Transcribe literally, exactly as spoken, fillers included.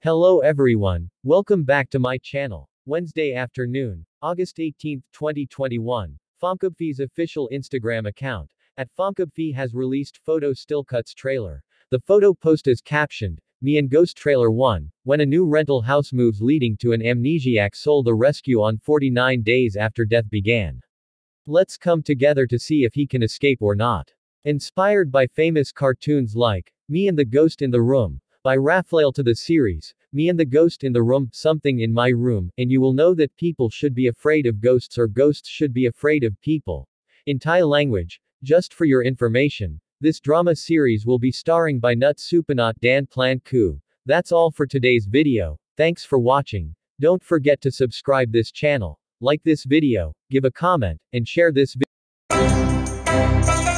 Hello everyone, welcome back to my channel. Wednesday afternoon, August eighteenth, twenty twenty-one, PhomKubPhee's official Instagram account, at PhomKubPhee has released photo still cuts trailer. The photo post is captioned, Me and Ghost Trailer one, when a new rental house moves leading to an amnesiac soul the rescue on forty-nine days after death began. Let's come together to see if he can escape or not. Inspired by famous cartoons like, Me and the Ghost in the Room, by Raphael to the series, Me and the Ghost in the Room, Something in My Room, and you will know that people should be afraid of ghosts or ghosts should be afraid of people. In Thai language, just for your information, this drama series will be starring by Nut SupanutPlankoo. That's all for today's video, thanks for watching. Don't forget to subscribe this channel, like this video, give a comment, and share this video.